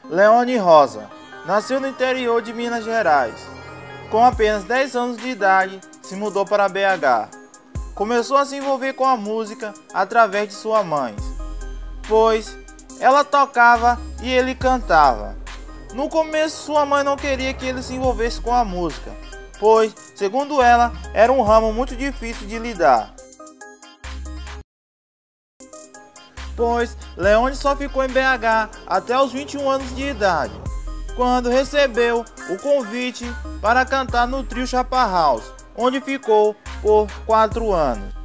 Leone Rosa nasceu no interior de Minas Gerais. Com apenas 10 anos de idade, se mudou para BH. Começou a se envolver com a música através de sua mãe, pois ela tocava e ele cantava. No começo, sua mãe não queria que ele se envolvesse com a música, pois, segundo ela, era um ramo muito difícil de lidar. Pois Leone só ficou em BH até os 21 anos de idade, quando recebeu o convite para cantar no trio Chapa House, onde ficou por 4 anos.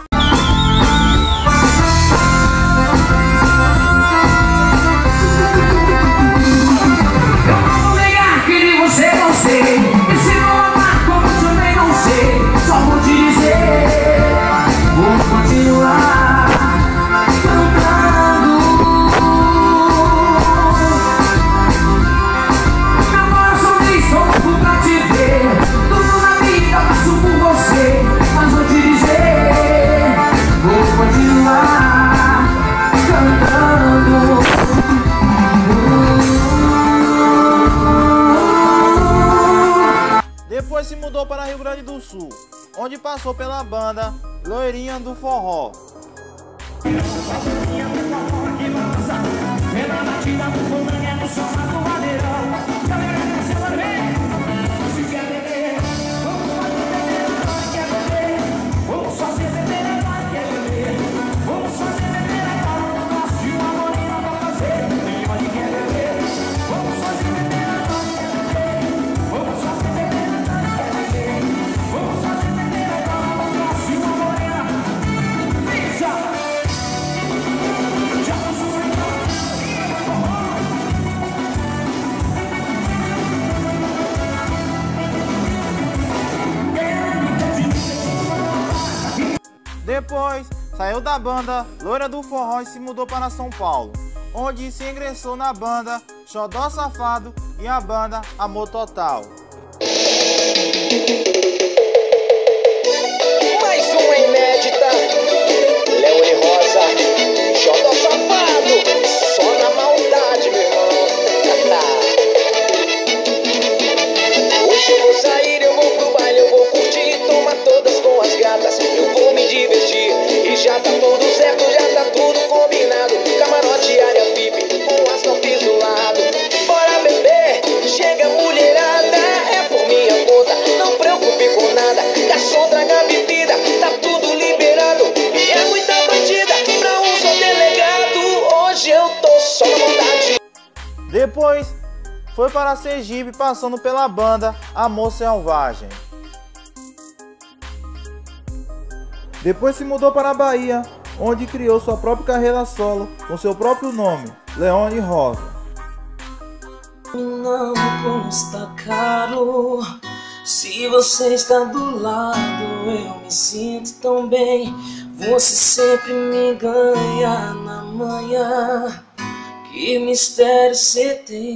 Vou negar que de você não sei, e se não amar como também não sei, só vou te dizer, vou continuar. Depois se mudou para Rio Grande do Sul, onde passou pela banda Loirinha do Forró. Depois, saiu da banda Loira do Forró e se mudou para São Paulo, onde se ingressou na banda Xodó Safado e a banda Amor Total. Mais uma inédita, Leone Rosa, Xodó Safado, só na maldade, meu irmão. Hoje eu vou sair, eu vou pro baile, eu vou curtir, tomar todas com as gatas, eu vou me divertir. E já tá tudo certo, já tá tudo combinado. Camarote, área VIP, com as topes do lado. Bora beber, chega mulherada, é por minha conta, não preocupe com nada. Garçom, traga bebida, tá tudo liberado. E é muita batida pra um só delegado. Hoje eu tô só na vontade. Depois, foi para Sergipe, passando pela banda Amor Selvagem. Depois se mudou para a Bahia, onde criou sua própria carreira solo com seu próprio nome, Leone Rosa. Não custa caro, se você está do lado, eu me sinto tão bem. Você sempre me ganha na manhã, que mistério você tem.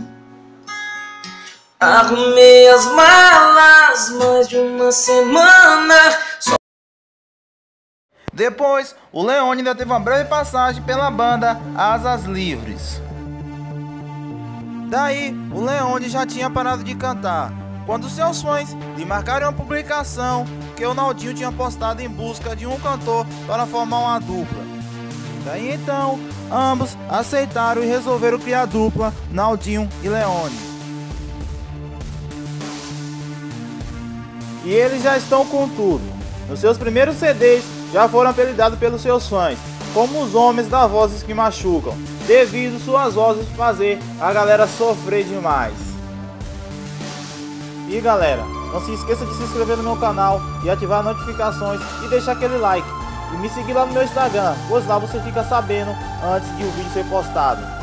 Arrumei as malas mais de uma semana. Depois, o Leone ainda teve uma breve passagem pela banda Asas Livres. Daí, o Leone já tinha parado de cantar, quando seus fãs lhe marcaram uma publicação que o Naldinho tinha postado em busca de um cantor para formar uma dupla. Daí então, ambos aceitaram e resolveram criar a dupla Naldinho e Leone. E eles já estão com tudo. Nos seus primeiros CDs já foram apelidados pelos seus fãs como os homens das vozes que machucam, devido suas vozes fazer a galera sofrer demais. E galera, não se esqueça de se inscrever no meu canal e ativar as notificações e deixar aquele like. E me seguir lá no meu Instagram, pois lá você fica sabendo antes de o vídeo ser postado.